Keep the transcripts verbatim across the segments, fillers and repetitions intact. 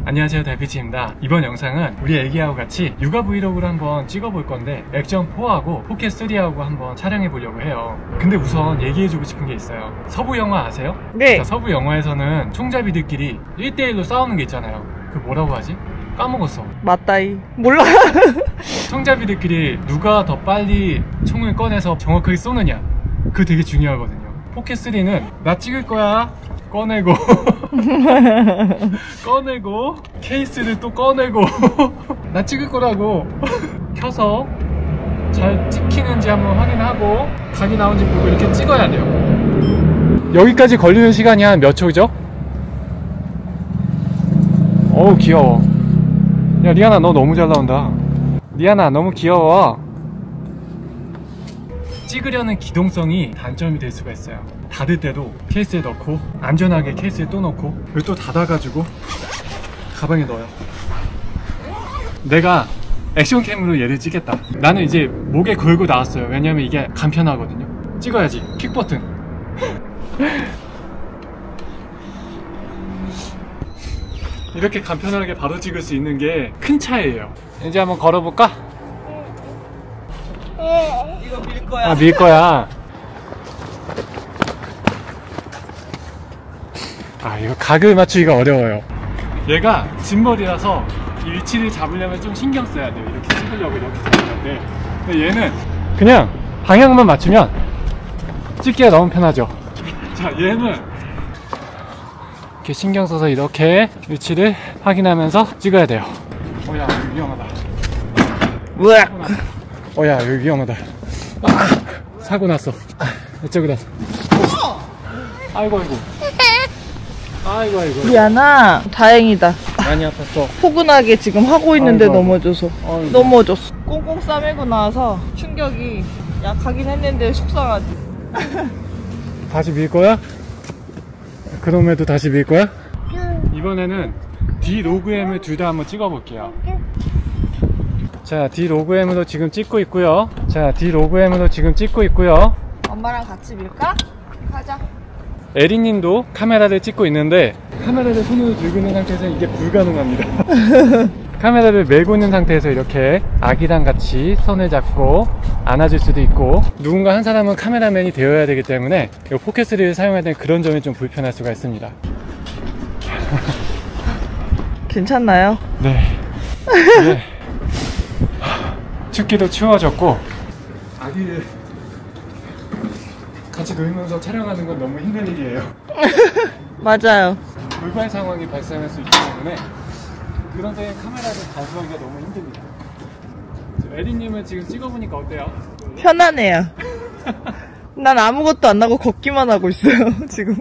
안녕하세요, 달빛입니다. 이번 영상은 우리 애기하고 같이 육아 브이로그를 한번 찍어볼 건데 액션 포하고 포켓 쓰리하고 한번 촬영해 보려고 해요. 근데 우선 얘기해주고 싶은 게 있어요. 서부 영화 아세요? 네. 자, 서부 영화에서는 총잡이들끼리 일 대 일로 싸우는 게 있잖아요. 그 뭐라고 하지? 까먹었어. 맞다이. 몰라. 총잡이들끼리 누가 더 빨리 총을 꺼내서 정확하게 쏘느냐, 그거 되게 중요하거든요. 포켓 쓰리는 나 찍을 거야 꺼내고 꺼내고 케이스를 또 꺼내고 나 찍을 거라고 켜서 잘 찍히는지 한번 확인하고 각이 나온지 보고 이렇게 찍어야 돼요. 여기까지 걸리는 시간이 한 몇 초죠? 어우 귀여워. 야 리아나 너 너무 잘 나온다. 리아나 너무 귀여워. 찍으려는 기동성이 단점이 될 수가 있어요. 닫을 때도 케이스에 넣고 안전하게 케이스에 또 넣고 그리고 또 닫아가지고 가방에 넣어요. 내가 액션캠으로 얘를 찍겠다. 나는 이제 목에 걸고 나왔어요. 왜냐면 이게 간편하거든요. 찍어야지. 킥 버튼. 이렇게 간편하게 바로 찍을 수 있는 게 큰 차이예요. 이제 한번 걸어볼까? 이거 밀 거야. 아, 밀 거야. 아, 이거 각을 맞추기가 어려워요. 얘가 짐벌이라서 이 위치를 잡으려면 좀 신경 써야 돼요. 이렇게 찍으려고 이렇게 잡는데, 근데 얘는 그냥 방향만 맞추면 찍기가 너무 편하죠. 자, 얘는 이렇게 신경 써서 이렇게 위치를 확인하면서 찍어야 돼요. 어, 야, 여기 위험하다. 으악. 어, 야, 여기 위험하다. 아, 사고 났어. 아, 이쪽으로 났어. 아이고, 아이고. 아이고, 아이고. 미안아. 다행이다. 많이 아팠어. 포근하게 지금 하고 있는데 아이고, 아이고. 넘어져서. 아이고. 넘어졌어. 꽁꽁 싸매고 나서 충격이 약하긴 했는데 속상하지. 다시 밀 거야? 그럼에도 다시 밀 거야? 이번에는 D 로그엠을 둘 다 한번 찍어 볼게요. 자, D 로그엠으로 지금 찍고 있고요. 자, D 로그엠으로 지금 찍고 있고요. 엄마랑 같이 밀까? 가자. 에리님도 카메라를 찍고 있는데 카메라를 손으로 들고 있는 상태에서 이게 불가능합니다. 카메라를 메고 있는 상태에서 이렇게 아기랑 같이 손을 잡고 안아줄 수도 있고, 누군가 한 사람은 카메라맨이 되어야 되기 때문에 이 포켓 쓰리를 사용해야 되는 그런 점이 좀 불편할 수가 있습니다. 괜찮나요? 네. 네. 춥기도 추워졌고 아기를 같이 놀면서 촬영하는 건 너무 힘든 일이에요. 맞아요. 돌발 상황이 발생할 수 있기 때문에 그런 데 카메라를 간수하기가 너무 힘듭니다. 에리님은 지금 찍어보니까 어때요? 편하네요. 난 아무것도 안 하고 걷기만 하고 있어요, 지금.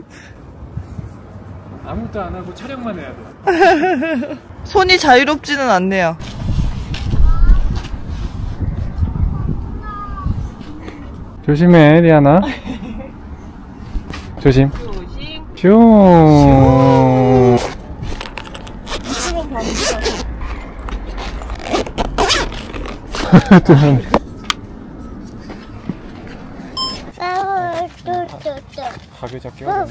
아무것도 안 하고 촬영만 해야 돼요. 손이 자유롭지는 않네요. 조심해, 리아나. 조심. 조심. 슝. 가게 잡기가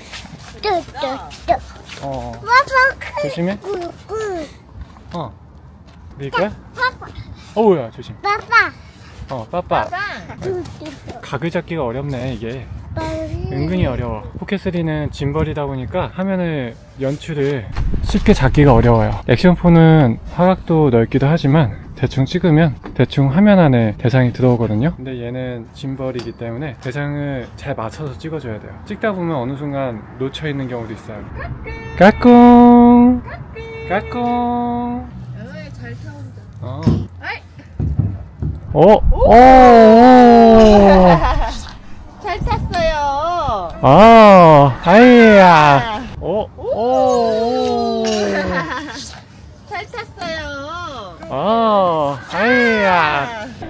어. 조심해. 어. 밀까? 어우야, 조심. 어, 빠빠. 각을 잡기가 어렵네, 이게. 은근히 어려워. 포켓 쓰리는 짐벌이다 보니까 화면을 연출을 쉽게 잡기가 어려워요. 액션폰은 화각도 넓기도 하지만 대충 찍으면 대충 화면 안에 대상이 들어오거든요. 근데 얘는 짐벌이기 때문에 대상을 잘 맞춰서 찍어줘야 돼요. 찍다 보면 어느 순간 놓쳐 있는 경우도 있어요. 까꿍 까꿍. 잘 타온다. 어. 어? 오! 오! 잘 탔어요. 아, 아이야. 오, 오. 잘 탔어요. 아, 아이야.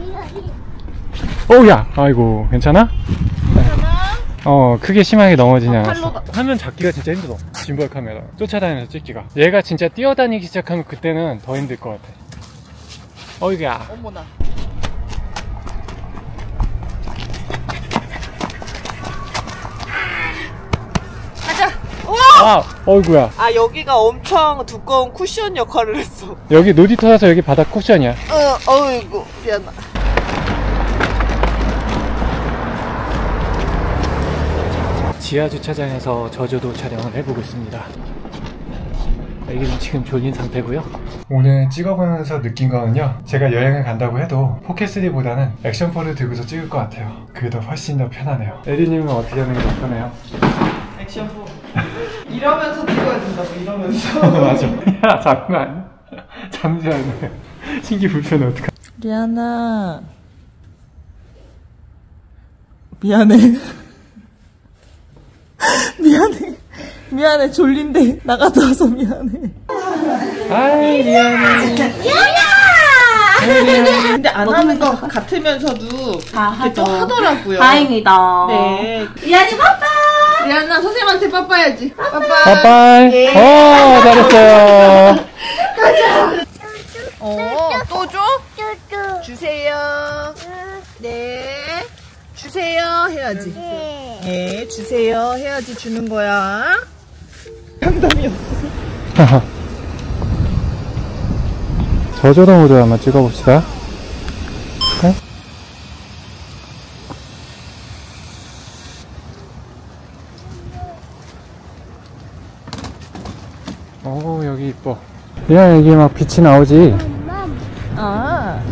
오야. 아이고, 괜찮아? 어, 크게 심하게 넘어지지 않았어. 화면 잡기가 진짜 힘들어. 짐벌 카메라 쫓아다니면서 찍기가. 얘가 진짜 뛰어다니기 시작하면 그때는 더 힘들 것 같아. 어이구야. 어머나. 가자. 우와! 아, 어이구야. 아, 여기가 엄청 두꺼운 쿠션 역할을 했어. 여기 놀이터라서 여기 바닥 쿠션이야. 어, 어이구, 미안하다. 지하 주차장에서 저조도 촬영을 해보고 있습니다. 여기는 지금 졸린 상태고요. 오늘 찍어보면서 느낀 거는요, 제가 여행을 간다고 해도 포켓쓰리보다는 액션포를 들고서 찍을 것 같아요. 그게 더 훨씬 더 편하네요. 에리님은 어떻게 하는 게 더 편해요? 액션포. 이러면서 찍어야 된다고, 이러면서. 맞아. 야, 장난. 잠시만요. 신기 불편해, 어떡하. 리안아. 미안해. 미안해. 미안해. 졸린데 나가다 와서 미안해. 아이, 미안해. 근데 안 하는 것 같으면서도 다 또 하죠. 하더라고요. 다행이다. 네. 리안이 빠빠. 리안아, 선생님한테 빠빠야지. 빠빠. 빠빠이. 예. 오, 잘했어요. 어, 또 줘? 주세요. 네. 주세요. 해야지. 네, 주세요. 해야지 주는 거야. 장담이었어. 저조도 모드 한번 찍어봅시다. 네? 오, 여기 이뻐. 야, 여기 막 빛이 나오지? 아.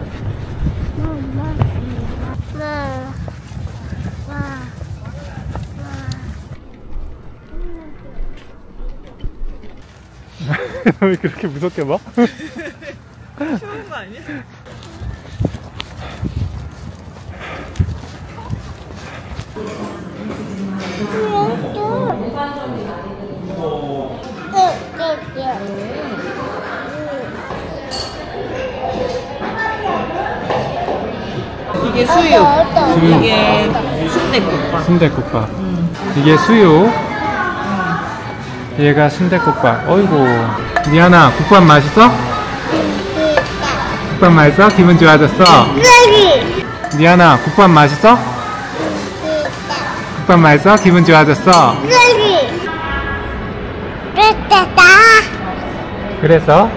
왜 그렇게 무섭게 봐? 쉬운 거 아니야? 이게 수육, 수육. 이게 순댓국밥. 순댓국밥. 이게 수육. 얘가 순댓국밥. 어이구. 미안아, 국밥 맛있어? 국밥 맛있어? 기분 좋아졌어? 미안아, 국밥 맛있어? 국밥 맛있어? 기분 좋아졌어? 그래서?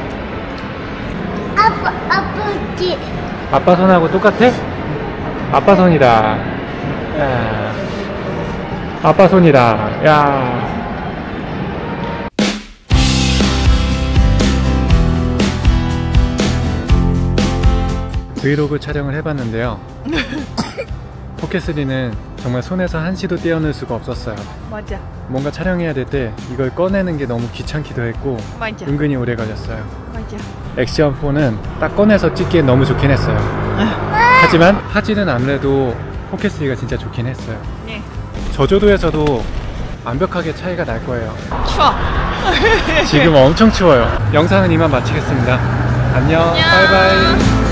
아빠, 아버지. 아빠 손하고 똑같아? 아빠 손이다. 야. 아빠 손이다. 야. 브이로그 촬영을 해봤는데요. 포켓쓰리는 정말 손에서 한시도 떼어낼 수가 없었어요. 맞아. 뭔가 촬영해야 될 때 이걸 꺼내는 게 너무 귀찮기도 했고 맞아. 은근히 오래 걸렸어요. 맞아. 액션포는 딱 꺼내서 찍기에 너무 좋긴 했어요. 하지만 화질은 아무래도 포켓쓰리가 진짜 좋긴 했어요. 네. 저조도에서도 완벽하게 차이가 날 거예요. 추워. 지금 엄청 추워요. 영상은 이만 마치겠습니다. 안녕. 안녕. 바이바이.